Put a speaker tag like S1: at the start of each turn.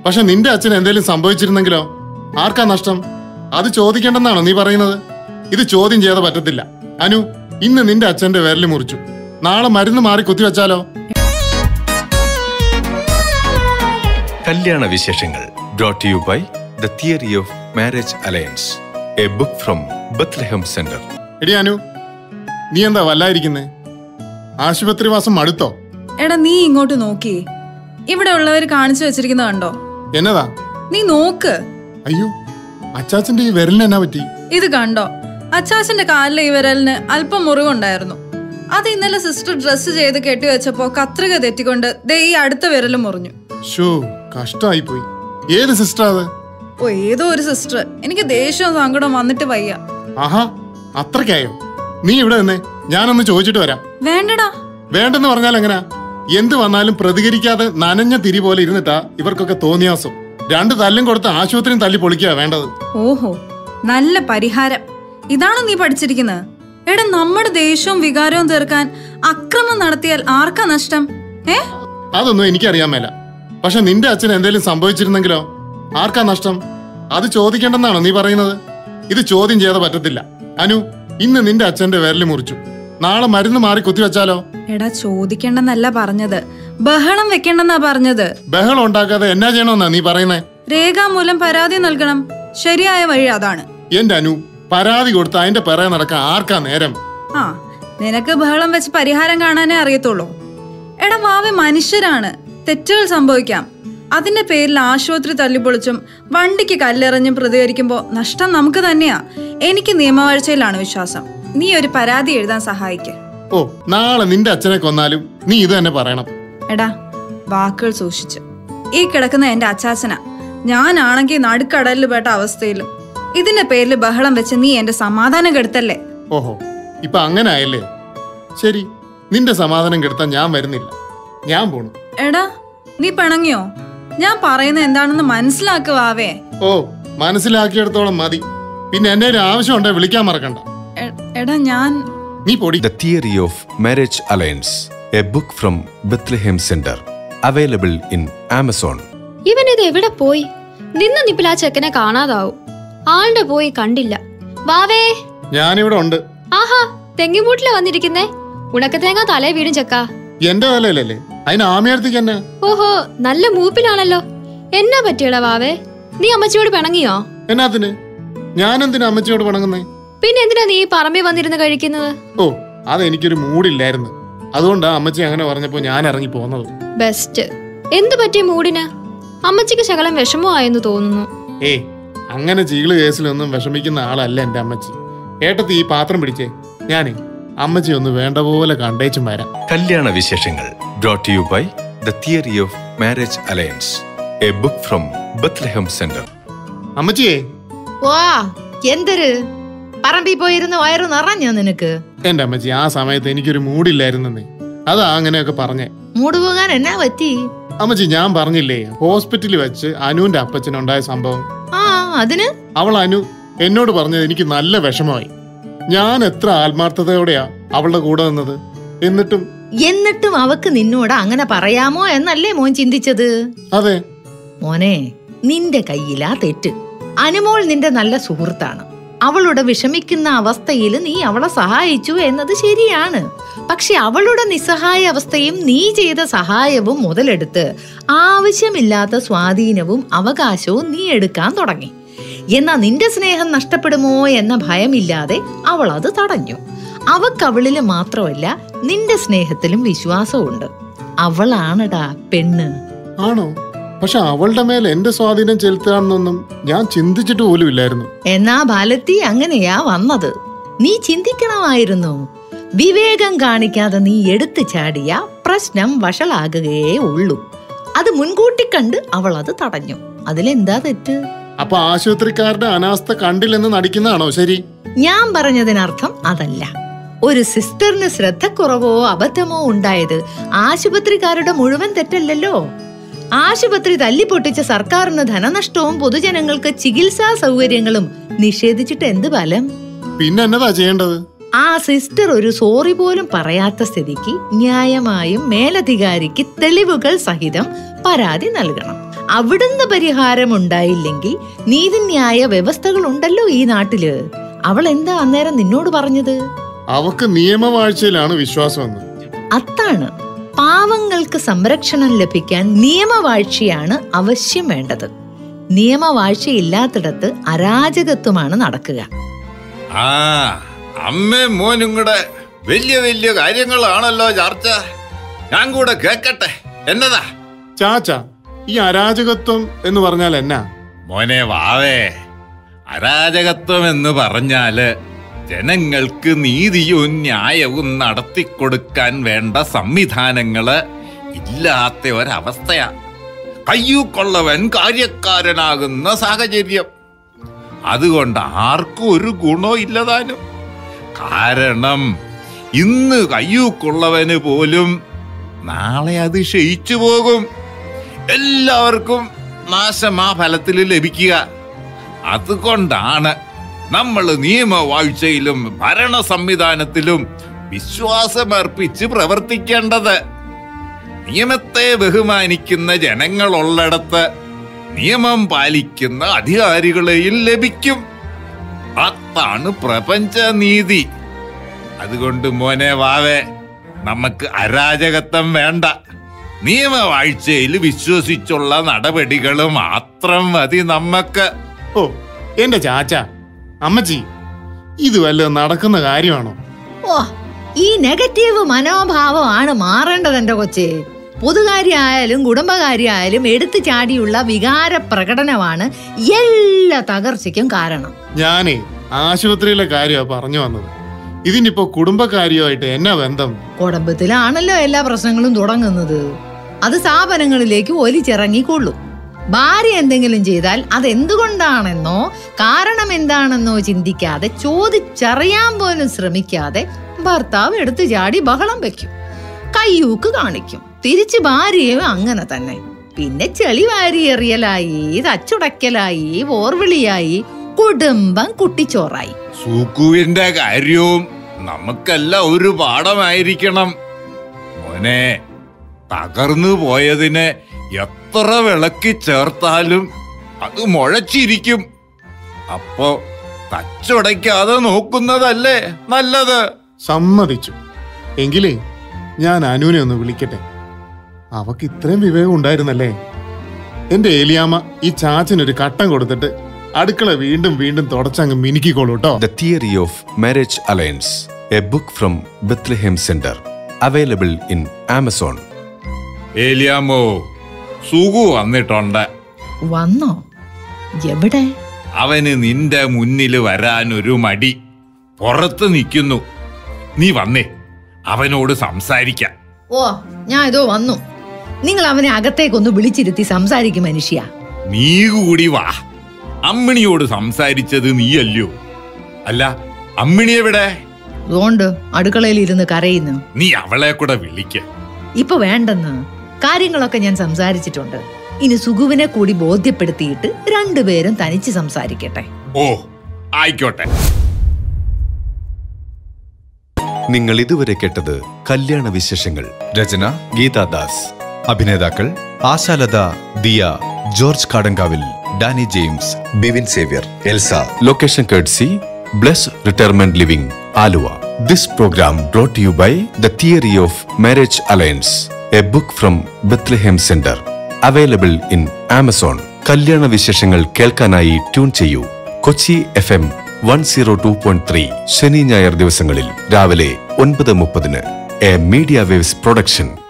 S1: പക്ഷെ നിന്റെ അച്ഛൻ എന്തെങ്കിലും സംഭവിച്ചിരുന്നെങ്കിലോ? ആർക്കാ നഷ്ടം? അത് ചോദിക്കേണ്ടെന്നാണോ നീ പറയുന്നത്? ഇത് ചോദ്യം ചെയ്താൽ പറ്റത്തില്ല. അനു, ഇന്ന് നിന്റെ അച്ഛന്റെ വിരല് മുറിച്ചു, നാളെ മരുന്ന് മാറി കുത്തിവെച്ചാലോ?
S2: കല്യാണ വിശേഷങ്ങൾ brought to you by The Theory of Marriage Alliance, a book from Bethlehem Center.
S1: എടി അനു, നീ എന്താ വല്ലായിരിക്കുന്നേ? ആശുപത്രി വാസം മടുത്തോ?
S3: എടാ, നീ ഇങ്ങോട്ട് നോക്കിയേ. ഇവിടെ ഉള്ളവര് കാണിച്ചു വെച്ചിരിക്കുന്ന കണ്ടോ?
S1: എന്നതാ?
S3: നീ നോക്ക്.
S1: അയ്യോ, അച്ചാച്ചന്റെ ഈ വിരലിന് എന്നാ പറ്റി? ഇത്
S3: കണ്ടോ? അച്ചാച്ചന്റെ കാലിലെ ഈ വിരലിന് അല്പം മുറിവുണ്ടായിരുന്നു. അത് ഇന്നലെ സിസ്റ്റർ ഡ്രസ് ചെയ്ത് കെട്ടിവെച്ചപ്പോ കത്രിക തെറ്റിക്കൊണ്ട് ദേ ഈ അടുത്ത വിരല് മുറിഞ്ഞു.
S1: ഷോ, കഷ്ടമായി പോയി. ഏത് സിസ്റ്റർ അത്?
S3: ഓ, ഏതോ ഒരു സിസ്റ്റർ. എനിക്ക് ദേഷ്യവും സങ്കടം വന്നിട്ട് വയ്യ.
S1: ആഹാ, അത്രയ്ക്കായോ? നീ ഇവിടെ നിന്നേ, ഞാനൊന്ന് ചോദിച്ചിട്ട് വരാം.
S3: വേണ്ടടാ.
S1: വേണ്ടെന്ന് പറഞ്ഞാൽ എങ്ങനാ? എന്ത് വന്നാലും പ്രതികരിക്കാതെ നനഞ്ഞ തിരി പോലെ ഇരുന്നിട്ടാ ഇവർക്കൊക്കെ തോന്നിയാസം. 2 തല്ലും കൊടുത്ത് ആശുപത്രിയും തല്ലി പൊളിക്കുക വേണ്ടത്.
S3: ഓഹോ, നല്ല പരിഹാരം. ഇതാണ് നീ പഠിച്ചിരിക്കുന്നത്? എടാ, നമ്മുടെ ദേഷ്യവും വികാരവും തീർക്കാൻ അക്രമം നടത്തിയാൽ ആർക്കാ നഷ്ടം?
S1: അതൊന്നും എനിക്കറിയാൻ മേല. പക്ഷെ നിന്റെ അച്ഛൻ എന്തെങ്കിലും സംഭവിച്ചിരുന്നെങ്കിലോ? ആർക്കാ നഷ്ടം? അത് ചോദിക്കേണ്ടെന്നാണോ നീ പറയുന്നത്? ഇത് ചോദ്യം ചെയ്താൽ പറ്റത്തില്ല. അനു, ഇന്ന് നിന്റെ അച്ഛന്റെ വിരല് മുറിച്ചു, നാളെ മരുന്ന് മാറി കുത്തിവെച്ചാലോ?
S3: എടാ, ചോദിക്കേണ്ടെന്നല്ല പറഞ്ഞത്, ബഹളം വെക്കേണ്ടെന്നാ പറഞ്ഞത്.
S1: ബഹളം ഉണ്ടാക്കാതെ എന്നാ ചെയ്യണമെന്നാ നീ പറയുന്നേ?
S3: രേഖാമൂലം പരാതി നൽകണം. ശരിയായ വഴി അതാണ്.
S1: എന്റെ അനു, പരാതി കൊടുത്ത് അതിന്റെ പിറകെ നടക്കാൻ ആർക്കാ നേരം?
S3: ആ, നിനക്ക് ബഹളം വെച്ച് പരിഹാരം കാണാനേ അറിയത്തുള്ളൂ. എടാ വാവേ, മനുഷ്യരാണ്, തെറ്റുകൾ സംഭവിക്കാം. അതിന്റെ പേരിൽ ആശുപത്രി തല്ലിപ്പൊളിച്ചും വണ്ടിക്ക് കല്ലെറിഞ്ഞും പ്രതികരിക്കുമ്പോ നഷ്ടം നമുക്ക് തന്നെയാ. എനിക്ക് നിയമവാഴ്ചയിലാണ് വിശ്വാസം. നീ ഒരു പരാതി എഴുതാൻ സഹായിക്ക.
S1: ഓ, നാളെ നിന്റെ അച്ഛനെ കൊന്നാലും നീ ഇത് തന്നെ പറയണം.
S3: എടാ, വാക്കുകൾ സൂക്ഷിച്ച്. ഈ കിടക്കുന്ന എന്റെ അച്ചാച്ചനാ. ഞാനാണെങ്കിൽ നടുക്കടലിൽ പെട്ട അവസ്ഥയിലും. ഇതിന്റെ പേരിൽ ബഹളം വെച്ച് നീ എന്റെ സമാധാനം കെടുത്തല്ലേ?
S1: ഓഹോ, ഇപ്പൊ അങ്ങനെ ആയല്ലേ? ശരി, നിന്റെ സമാധാനം കെടുത്താൻ ഞാൻ വരുന്നില്ല, ഞാൻ പോണു.
S3: എടാ, നീ പിണങ്ങിയോ? ഞാൻ പറയുന്നത് എന്താണെന്ന് മനസ്സിലാക്കുവാവേ.
S1: ഓ, മനസ്സിലാക്കിയെടുത്തോളം മതി. പിന്നെ എന്നെ ഒരു ആവശ്യം ഉണ്ടേ വിളിക്കാൻ മറക്കണ്ട.
S3: എടാ,
S1: നീ പൊടി.
S2: The Theory of Marriage Alliance, a book from Bethlehem Center, available in Amazon.
S4: ഇവനിത് എവിടെ പോയി? നിന്ന നിപ്പിൽ ആ ചെക്കനെ കാണാതാവും. ആളുടെ പോയി കണ്ടില്ല. വാവേ,
S1: ഞാനിവിടെ ഉണ്ട്.
S4: ആഹാ, തെങ്ങിമൂട്ടിലെ വന്നിരിക്കുന്നേ. ഉണക്കത്തേങ്ങ തലേ വീടും ചെക്ക.
S1: എന്റെ തലയിലല്ലേ, അതിന് ആമയർത്തിക്ക് തന്നെ.
S4: ഓഹോ, നല്ല മൂപ്പിലാണല്ലോ. എന്നാ പറ്റിയടാ വാവേ? നീ അമ്മച്ചിയോട് പിണങ്ങിയോ?
S1: എന്നാത്തിന്? ഞാനെന്തിനാ അമ്മച്ചിയോട് പിണങ്ങുന്നേ?
S4: പിന്നെ എന്തിനാ നീ പറമ്പിൽ വന്നിരുന്ന് കഴിക്കുന്നത്?
S1: ഓ, അതെനിക്കൊരു മൂഡില്ലായിരുന്നു, അതുകൊണ്ടാ അമ്മച്ചി അങ്ങനെ പറഞ്ഞപ്പോ ഞാൻ ഇറങ്ങി പോന്നത്.
S4: ബെസ്റ്റ്. എന്ത് പറ്റിയ മൂഡിന്? അമ്മച്ചിക്ക് ശകലം വിഷമമായെന്ന് തോന്നുന്നു.
S1: ഏയ്, അങ്ങനെ ചീള് കേസിലൊന്നും വിഷമിക്കുന്ന ആളല്ല എന്റെ അമ്മച്ചി. ഏട്ടത്തി ഈ പാത്രം പിടിച്ചേ, ഞാനേ അമ്മച്ചി ഒന്ന് വേണ്ട പോലെ കണ്ടേച്ചും വരാം.
S2: കല്യാണ വിശേഷങ്ങൾ brought to you by The Theory of Marriage Alliance, a book from Bethlehem Center.
S1: അമ്മച്ചിയേ.
S5: വാ, എന്തൊരു പറമ്പിൽ പോയിരുന്ന് വയറ് നിറഞ്ഞോ നിനക്ക്?
S1: എന്റെ അമ്മച്ചി, ആ സമയത്ത് എനിക്കൊരു മൂഡില്ലായിരുന്നേ, അതാ അങ്ങനെയൊക്കെ പറഞ്ഞേ.
S5: മൂട് പോകാൻ എന്നാ പറ്റി?
S1: അമ്മച്ചി, ഞാൻ പറഞ്ഞില്ലേ ഹോസ്പിറ്റലിൽ വെച്ച് അനുവിന്റെ അപ്പച്ചനുണ്ടായ സംഭവം?
S5: ആ, അതിന്
S1: അവൾ അനു എന്നോട് പറഞ്ഞത് എനിക്ക് നല്ല വിഷമമായി. ഞാൻ എത്ര ആത്മാർത്ഥതയോടെയാ അവളുടെ കൂടെ നിന്നത്. എന്നിട്ടും
S5: അവക്ക് നിന്നോട് അങ്ങനെ പറയാമോ എന്നല്ലേ മോൻ ചിന്തിച്ചത്?
S1: അതെ
S5: മോനെ, നിന്റെ കയ്യിലാ തെറ്റ്. അനുമോൾ നിന്റെ നല്ല സുഹൃത്താണ്. അവളുടെ വിഷമിക്കുന്ന അവസ്ഥയിൽ നീ അവളെ സഹായിച്ചു എന്നത് ശരിയാണ്. പക്ഷെ അവളുടെ നിസ്സഹായ അവസ്ഥയും നീ ചെയ്ത സഹായവും മുതലെടുത്ത് ആവശ്യമില്ലാത്ത സ്വാധീനവും അവകാശവും നീ എടുക്കാൻ തുടങ്ങി. എന്നാ നിന്റെ സ്നേഹം നഷ്ടപ്പെടുമോ എന്ന ഭയമില്ലാതെ അവൾ അത് തടഞ്ഞു. അവക്കവളില് മാത്രമല്ല നിന്റെ സ്നേഹത്തിലും വിശ്വാസമുണ്ട്. അവളാണടാ പെണ്ണ്.
S1: ആണോ? പക്ഷെ അവളുടെ മേൽ എന്റെ സ്വാധീനം ചെലുത്താണെന്നൊന്നും ഞാൻ ചിന്തിച്ചിട്ട് പോലും ഇല്ലായിരുന്നു.
S5: എന്നാ ബാലത്തി അങ്ങനെയാ വന്നത്. നീ ചിന്തിക്കണമായിരുന്നു. വിവേകം കാണിക്കാതെ നീ എടുത്തു ചാടിയ പ്രശ്നം വഷളാകുകയേ ഉള്ളൂ. അത് മുൻകൂട്ടി കണ്ട് അവൾ അത് തടഞ്ഞു. അതിലെന്താ തെറ്റ്?
S1: അപ്പൊ ആശുപത്രിക്കാരുടെ അനാസ്ഥ കണ്ടില്ലെന്ന് നടിക്കുന്നതാണോ ശരി?
S5: ഞാൻ പറഞ്ഞതിനർത്ഥം അതല്ല. ഒരു സിസ്റ്ററിന് ശ്രദ്ധക്കുറവോ അബദ്ധമോ ഉണ്ടായത് ആശുപത്രിക്കാരുടെ മുഴുവൻ തെറ്റല്ലല്ലോ. ആശുപത്രി തല്ലിപ്പൊട്ടിച്ച സർക്കാരിന് ധനനഷ്ടവും പൊതുജനങ്ങൾക്ക് ചികിത്സാ സൗകര്യങ്ങളും നിഷേധിച്ചിട്ട് എന്ത് ഫലം?
S1: പിന്നെ എന്നതാ ചെയ്യേണ്ടത്?
S5: ആ സിസ്റ്റർ ഒരു സോറി പോലും പറയാത്ത സ്ഥിതിക്ക് ന്യായമായും മേലധികാരിക്ക് തെളിവുകൾ സഹിതം പരാതി നൽകണം. അവിടുന്ന് പരിഹാരം ഉണ്ടായില്ലെങ്കിൽ നീതിന്യായ വ്യവസ്ഥകൾ ഉണ്ടല്ലോ ഈ നാട്ടില്. അവൾ എന്താ അന്നേരം നിന്നോട് പറഞ്ഞത്?
S1: അവക്ക് നിയമവാഴ്ചയിലാണ് വിശ്വാസമെന്ന്.
S5: അതാണ്, പാവങ്ങൾക്ക് സംരക്ഷണം ലഭിക്കാൻ നിയമവാഴ്ചയാണ് അവശ്യം വേണ്ടത്. നിയമവാഴ്ചയില്ലാത്തിടത്ത് അരാജകത്വമാണ് നടക്കുക.
S6: ആ അമ്മയും മോനും കൂടെ വലിയ വലിയ കാര്യങ്ങളാണല്ലോ ചർച്ച. ഞാൻ കൂടെ കേക്കട്ടെ, എന്നതാ?
S1: ചാച്ച, ഈ അരാജകത്വം എന്ന് പറഞ്ഞാൽ എന്നാ?
S6: മോനെ വാവേ, അരാജകത്വം എന്ന് പറഞ്ഞാല് ജനങ്ങൾക്ക് നീതിയും ന്യായവും നടത്തിക്കൊടുക്കാൻ വേണ്ട സംവിധാനങ്ങള് ഇല്ലാത്ത ഒരവസ്ഥയാ. കയ്യൂക്കൊള്ളവൻ കാര്യക്കാരനാകുന്ന സാഹചര്യം. അതുകൊണ്ട് ആർക്കും ഒരു ഗുണവും ഇല്ലതാനും. കാരണം ഇന്ന് കയ്യൂക്കൊള്ളവന് പോലും നാളെ അത് ക്ഷയിച്ചു പോകും. എല്ലാവർക്കും നാശമാ ഫലത്തിൽ ലഭിക്കുക. അതുകൊണ്ടാണ് നമ്മൾ നിയമവാഴ്ചയിലും ഭരണ സംവിധാനത്തിലും വിശ്വാസമർപ്പിച്ച് പ്രവർത്തിക്കേണ്ടത്. നിയമത്തെ ബഹുമാനിക്കുന്ന ജനങ്ങളുള്ളിടത്ത് നിയമം പാലിക്കുന്ന അധികാരികളെയും ലഭിക്കും. അതാണ് പ്രപഞ്ച നീതി. അതുകൊണ്ട് മോനെ വാവേ, നമുക്ക് അരാജകത്വം വേണ്ട. നിയമവാഴ്ചയിൽ വിശ്വസിച്ചുള്ള നടപടികൾ മാത്രം മതി നമുക്ക്.
S1: ഓ എന്റെ ചാച്ച, അമ്മച്ചി, ഇത് വല്ല നടക്കുന്ന കാര്യമാണോ?
S5: ഓ, ഈ നെഗറ്റീവ് മനോഭാവമാണ് മാറേണ്ടത് എന്റെ കൊച്ചേ. പൊതുകാര്യായാലും കുടുംബകാര്യായാലും എടുത്തു ചാടിയുള്ള വികാര പ്രകടനമാണ് എല്ലാ തകർച്ചയ്ക്കും കാരണം.
S1: ഞാനേ ആശുപത്രിയിലെ കാര്യമാണ് പറഞ്ഞു വന്നത്. ഇതിനിപ്പോ കുടുംബകാര്യമായിട്ട് എന്നാ ബന്ധം?
S5: കുടുംബത്തിലാണല്ലോ എല്ലാ പ്രശ്നങ്ങളും തുടങ്ങുന്നത്. അത് സ്ഥാപനങ്ങളിലേക്ക് ഒലിച്ചിറങ്ങിക്കൊള്ളും. ഭാര്യ എന്തെങ്കിലും ചെയ്താൽ അതെന്തുകൊണ്ടാണെന്നോ കാരണം എന്താണെന്നോ ചിന്തിക്കാതെ, ചോദിച്ചറിയാൻ പോലും ശ്രമിക്കാതെ ഭർത്താവ് എടുത്തു ചാടി ബഹളം വെക്കും, കയ്യൂക്ക് കാണിക്കും. തിരിച്ച് ഭാര്യയും അങ്ങനെ തന്നെ. പിന്നെ ചെളി വാരിയെറിയലായി, തച്ചുടയ്ക്കലായി, ഓർവിളിയായി, കുടുംബം കുട്ടിച്ചോറായി.
S6: സൂക്കുവിന്റെ കാര്യവും നമുക്കെല്ലാം ഒരു പാഠമായിരിക്കണം മോനെ. തകർന്നു പോയതിനെ എത്ര വിളക്കി ചേർത്താലും അത് മുഴച്ചിരിക്കും. അപ്പോ തച്ചുടയ്ക്കാതെ നോക്കുന്നതല്ലേ നല്ലത്.
S1: സമ്മതിച്ചു. എങ്കിലേ ഞാൻ അനുവിനെ ഒന്ന് വിളിക്കട്ടെ. അവക്ക് ഇത്രയും വിവേകം ഉണ്ടായിരുന്നല്ലേ. എന്റെ ഏലിയാമ്മ ഈ ചാച്ചനൊരു കട്ടം കൊടുത്തിട്ട് അടുക്കള വീണ്ടും വീണ്ടും തുടച്ചങ്ങ് മിനുക്കിക്കോളൂ കേട്ടോ.
S2: The Theory of Marriage Alliance, a book from Bethlehem Center, available in Amazon.
S6: ഏലിയാമോ, Sukhu വന്നിട്ടുണ്ട്.
S5: വന്നോ? എവിടെ?
S6: അവന് നിന്റെ മുന്നിൽ വരാനൊരു മടി. പുറത്ത് നിൽക്കുന്നു. നീ വന്നേ, അവനോട് സംസാരിക്കാം.
S5: ഓ, ഞാൻ ഇതോ വന്നു. നിങ്ങൾ അവനെ അകത്തേക്കൊന്ന് വിളിച്ചിരുത്തി സംസാരിക്കും മനുഷ്യ.
S6: നീ കൂടി വാ. അമ്മിണിയോട് സംസാരിച്ചത് നീയല്ലോ. അല്ല, അമ്മിണി എവിടെ?
S5: അതുകൊണ്ട് അടുക്കളയിൽ ഇരുന്ന് കരയുന്നു.
S6: നീ അവളെ കൂടെ വിളിക്ക.
S5: ഇപ്പൊ വേണ്ടെന്ന്. കാര്യങ്ങളൊക്കെ ഞാൻ സംസാരിച്ചിട്ടുണ്ട്. ഇനി സുഖുവിനെ കൂടി ബോധ്യപ്പെടുത്തിയിട്ട് രണ്ടുപേരും തനിച്ച് സംസാരിക്കട്ടെ.
S6: ഓ, ആയിക്കോട്ടെ.
S2: നിങ്ങൾ ഇതുവരെ കേട്ടത് കല്യാണ വിശേഷങ്ങൾ. രചന ഗീതാദാസ്. അഭിനേതാക്കൾ Ashalatha, Diya, George Kadankavil, Danny James, Bivin Xavier, Elsa. Location courtesy bless retirement living, Aluva. This program brought to you by the theory of marriage alliance, a book from Bethlehem centre, available in Amazon. കല്യാണ വിശേഷങ്ങൾ കേൾക്കാനായി ട്യൂൺ ചെയ്യൂ കൊച്ചി FM 102.3 ശനി ഞായർ ദിവസങ്ങളിൽ രാവിലെ 9:30. A media waves production.